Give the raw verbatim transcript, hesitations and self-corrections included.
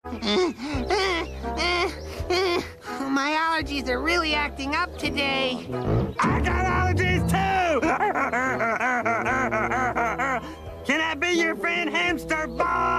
My allergies are really acting up today. I got allergies too! Can I be your friend, Hamster Bob?